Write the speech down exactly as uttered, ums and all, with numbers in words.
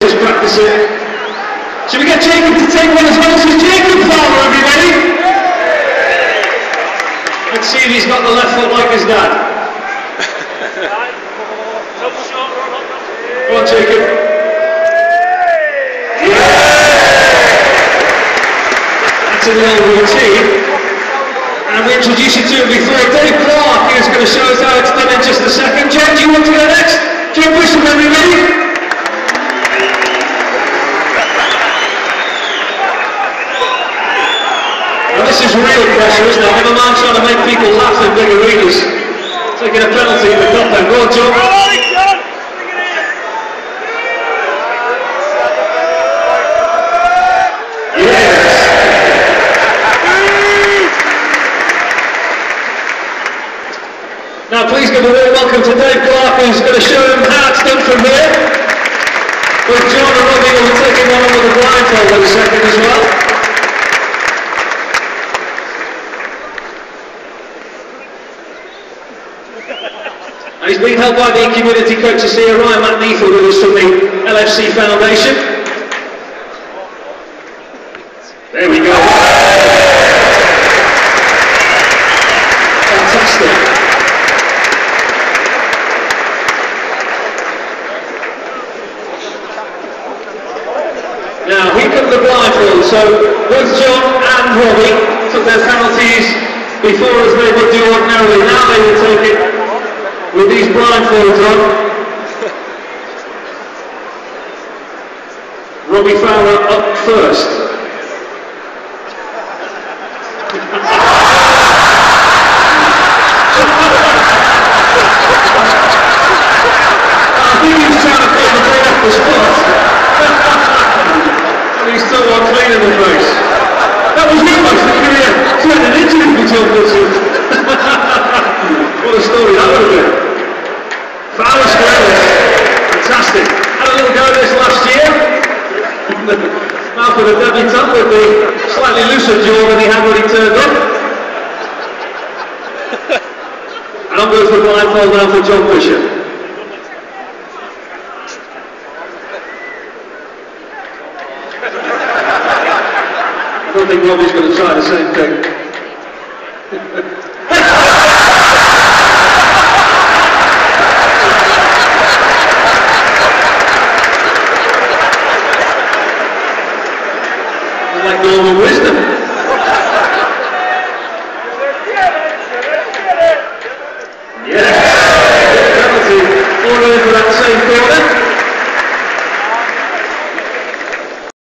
Just practice it. Should we get Jacob to take one as well? So Jacob Fowler, are you ready? Let's see if he's got the left foot like his dad. Go on, Jacob. Yeah! That's a little routine. And we introduced you to him before. Dave Clarke is going to show us how it's done in just a second. Jen, do you want to go next? Jen Bishop, are you ready? This is real pressure, isn't it? Never mind trying to make people laugh in big arenas. Taking a penalty in the cup then. Go on, John. Yes! Now please give a warm welcome to Dave Clarke, who's going to show him how it's done from here. With John and Robbie will be taking one on with a blindfold in a second as well. And he's been helped by the community coaches here, Ryan McNeithel with us from the L F C Foundation. There we go. Fantastic. Now, here come the blindfold. So, both John and Robbie took their penalties before as they would do ordinarily. Now they will take it with these blindfolds on. Robbie Fowler up first. I think he was trying to put the ball off the spot. And he's still one clean in the face. That was almost the career threatening injury for John Bishop. What a story that would have been. Fowler squares. Fantastic. Had a little go at this last year. Now for the debutant with the slightly looser jaw than he had when he turned up. And I'm going for the blindfold now for John Bishop. I don't think Robbie's going to try the same thing. Like normal wisdom.